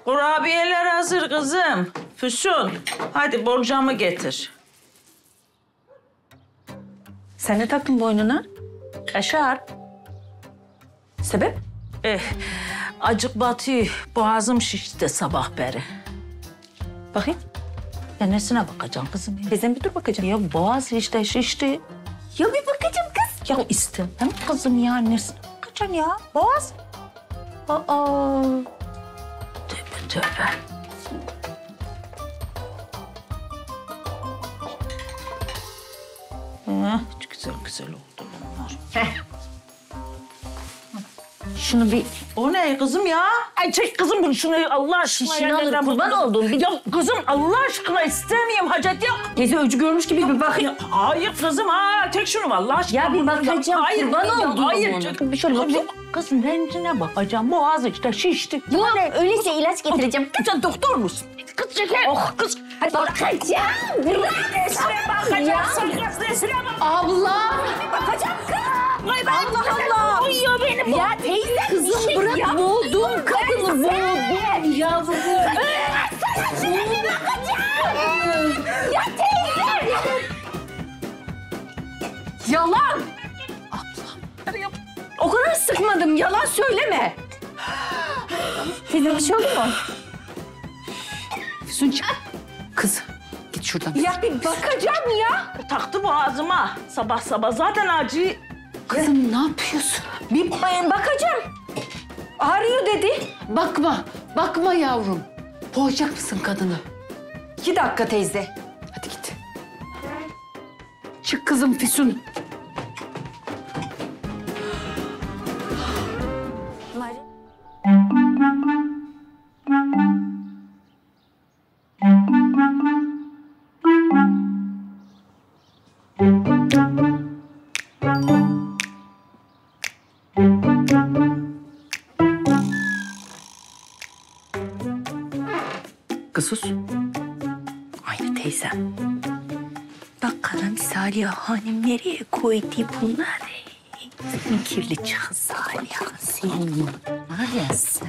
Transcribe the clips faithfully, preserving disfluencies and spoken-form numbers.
Kurabiyeler hazır kızım. Füsun, hadi borcamı getir. Sen ne taktın boynuna? Kaşar. Sebep? Eh, acık batıyor. Boğazım şişti sabah beri. Bakayım. Ya nesine bakacaksın kızım ya? Teyzem bir dur bakacağım. Ya boğaz işte şişti. Ya bir bakacağım kız. Ya istemem kızım ya. Nesine bakacaksın ya? Boğaz. Aa. Tövbe tövbe. Heh, güzel güzel oldu bunlar. Heh. Şunu bir... O ne kızım ya? Ay çek kızım bunu şunu Allah aşkına. Şişini alır, kurban oldum. Bir... Ya kızım Allah aşkına istemiyorum, hacet yok. Teyze öcü görmüş gibi bir bak. Ya, hayır kızım ha, tek şunu Allah aşkına. Ya bir bakacağım, Hayır, kurban ya, oldum hayır. onu. Hayır, bir şöyle bakayım. Kızım rencine bakacağım, boğaz işte şişti. Yok öyleyse ilaç getireceğim. Sen doktor musun? Kız şeker. Oh kız. Hadi bakacağım. Nesine bakacaksın kız, nesine bak. Abla. Bakacağım kız. Ay, ben Allah Allah. uyuyor benim. Ya teyze kızım şey bırak ya. Boğdum kadını boğdum. Yavrum. Sana şimdi bakacağım. Ya teyze. Yalan. Abla. O kadar sıkmadım. Yalan söyleme. Teyze bir şey oldu mu? Füsun çık. Kız git şuradan. Ya bir bakacağım ya. Taktı boğazıma sabah sabah zaten acı. Kızım ne yapıyorsun? Bir bakacağım. Ağrıyor dedi. Bakma, bakma yavrum. Boğacak mısın kadını? İki dakika teyze. Hadi git. Çık kızım Füsun. Kız sus. Aynı teyzem. Bakalım Saliha Hanım nereye koydu bunları? Kirli çıkın Saliha. Senin var ya sen.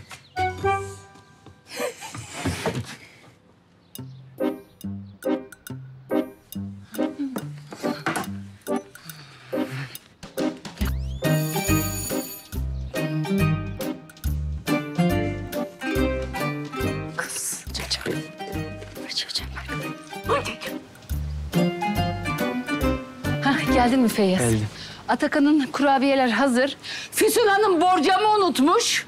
Kız. Çocuğum. Çocuğum. Hah geldin mi Feyyaz? Geldim. Atakan'ın kurabiyeler hazır. Füsun Hanım borcamı unutmuş.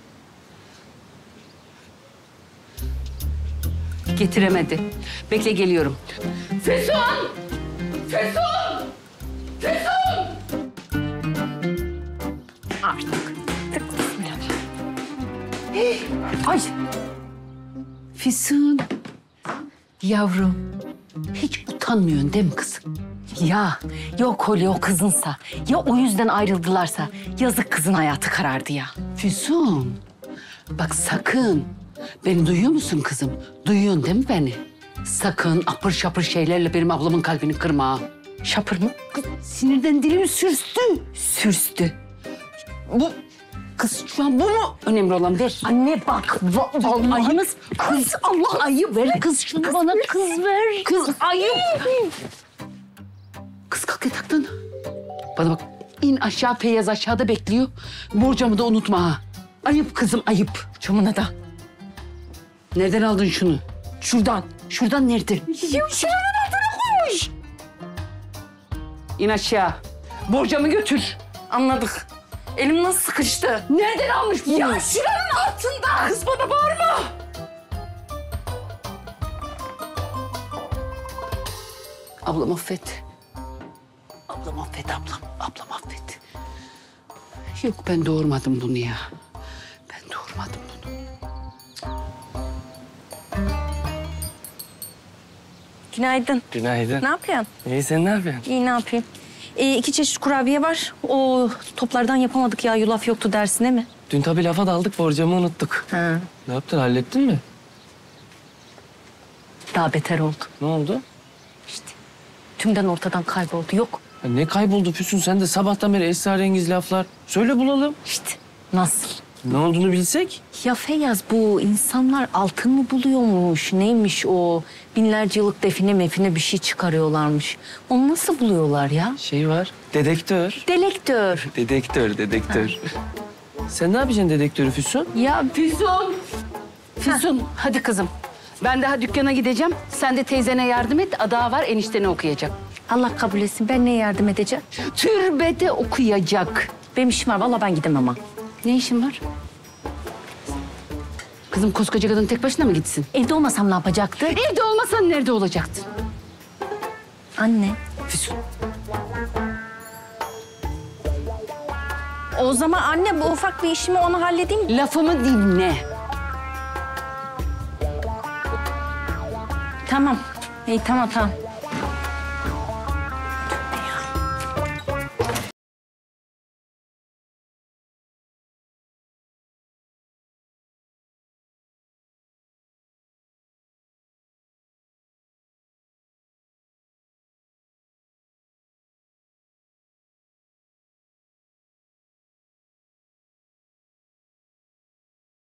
Getiremedi. Bekle geliyorum. Füsun! Füsun! Füsun! Artık. Ay! Füsun! Yavrum, hiç utanmıyorsun değil mi kızım? Ya yok Kolye o kızınsa, ya o yüzden ayrıldılarsa yazık kızın hayatı karardı ya. Füsun, bak sakın. Beni duyuyor musun kızım? Duyuyorsun değil mi beni? Sakın apır şapır şeylerle benim ablamın kalbini kırma. ha. Şapır mı? Kız sinirden dilim sürstü. Sürstü. Bu kız şu an bu mu? Önemli olan ver. Anne bak, Allah'ınız Kız Allah ayıp ver kız şunu bana kız ver. Kız ayıp. Kız kalk yataktan. Bana bak in aşağı Feyyaz aşağıda bekliyor. Borcamı da unutma ha. Ayıp kızım ayıp. çomuna da. Nereden aldın şunu? Şuradan. Şuradan nereden? Ya şuranın altına koymuş. İn aşağı. Borcamı götür. Anladık. Elim nasıl sıkıştı? Nereden almış bunu? Ya şuranın altında. Kız bana bağırma. Ablam affet. Ablam affet ablam. Ablam affet. Yok ben doğurmadım bunu ya. Ben doğurmadım bunu. Günaydın. Günaydın. Ne yapıyorsun? İyi, sen ne yapıyorsun? İyi ne yapayım? Ee, iki çeşit kurabiye var. O toplardan yapamadık ya. Yulaf yoktu dersine mi? Dün tabii lafa daldık, borcamı unuttuk. Ha. Ne yaptın, hallettin mi? Daha beter oldu. Ne oldu? İşte tümden ortadan kayboldu. Yok. Ya ne kayboldu Füsun? Sen de sabahtan beri esrarengiz laflar. Söyle bulalım. İşte nasıl? Ne olduğunu bilsek? Ya Feyyaz, bu insanlar altın mı buluyormuş? Neymiş o? Binlerce yıllık define mefine bir şey çıkarıyorlarmış. Onu nasıl buluyorlar ya? Şey var. Dedektör. Delektör. Dedektör, dedektör. Sen ne yapacaksın dedektörü Füsun? Ya Füsun. Füsun hadi kızım. Ben daha dükkana gideceğim. Sen de teyzene yardım et. Ada var enişteni okuyacak. Allah kabul etsin. Ben neye yardım edeceğim? Türbede okuyacak. Benim işim var. Vallahi ben gidemem ama. Ne işin var? Kızım koskoca kadın tek başına mı gitsin? Evde olmasam ne yapacaktı? Evde olmasan nerede olacaktın? Anne. Füsun. O zaman anne, bu ufak bir işimi onu halledeyim. Lafımı dinle. Tamam. İyi, tamam tamam.